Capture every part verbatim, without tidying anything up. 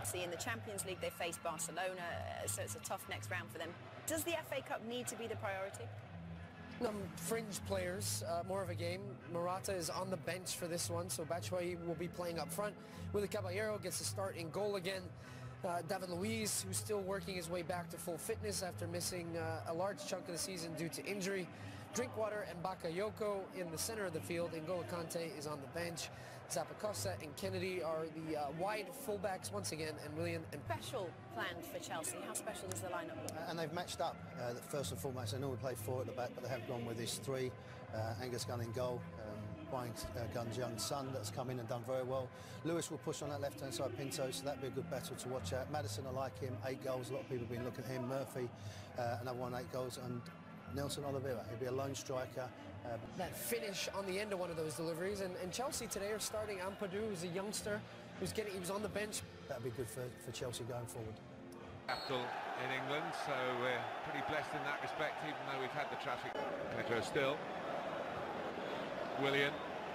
Chelsea. In the Champions League, they face Barcelona, so it's a tough next round for them. Does the F A Cup need to be the priority? Some fringe players, uh, more of a game. Morata is on the bench for this one, so Batshuayi will be playing up front. Willy Caballero gets a start in goal again. Uh, David Luiz, who's still working his way back to full fitness after missing uh, a large chunk of the season due to injury. Drinkwater and Bakayoko in the center of the field. N'Golo Kante is on the bench. Zappacosta and Kennedy are the uh, wide fullbacks once again, and Willian and... Special planned for Chelsea. How special does the lineup look? Uh, and they've matched up. Uh, first and foremost, they normally play four at the back, but they have gone with this three. Uh, Angus Gunn in goal. Um, Brian uh, Gunn's young son that's come in and done very well. Lewis will push on that left-hand side, Pinto, so that'd be a good battle to watch out. Madison, I like him, eight goals. A lot of people have been looking at him. Murphy, uh, another one, eight goals. And Nelson Oliveira, he'll be a lone striker. Uh, that finish on the end of one of those deliveries, and, and Chelsea today are starting Ampadu, who's a youngster, who's getting, he was on the bench. That'd be good for, for Chelsea going forward. Capital in England, so we're pretty blessed in that respect, even though we've had the traffic. Pedro still. Willian.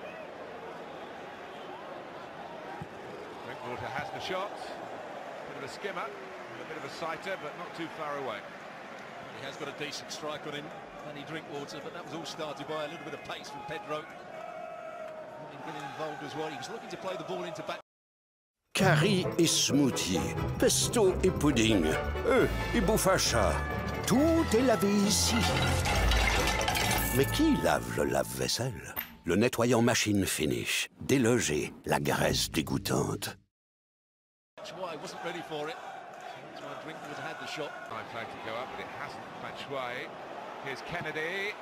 Drinkwater has the shot. Bit of a skimmer, a bit of a sighter, but not too far away. He has got a decent strike on him, Danny Drinkwater, but that was all started by a little bit of pace from Pedro. Getting involved as well. He was looking to play the ball into back. Curry et smoothie, pesto et pudding, œufs et bouffacha. Tout est lavé ici. Mais qui lave le lave-vaisselle? Le nettoyant machine finish. Déloger la graisse dégoûtante. Batshuayi wasn't ready for it. That's why Drinkwater had the shot. High flag to go up, but it hasn't. Batshuayi. Here's Kennedy.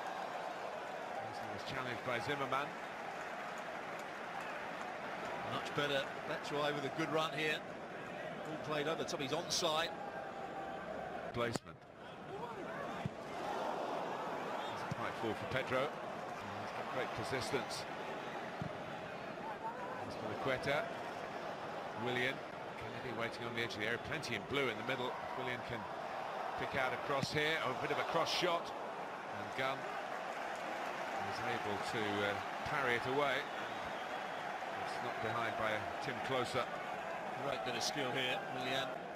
He was challenged by Zimmerman. Much better. Batshuayi with a good run here. All played over the top. He's onside. Placement. It's a tight ball for Pedro. He's got great persistence. As for the Quetta. Willian. Kennedy waiting on the edge of the area. Plenty in blue in the middle. Willian can pick out a cross here. Oh, a bit of a cross shot. And Gunn is able to uh, parry it away. It's knocked behind by Tim Closer. Great bit of skill here, Willian.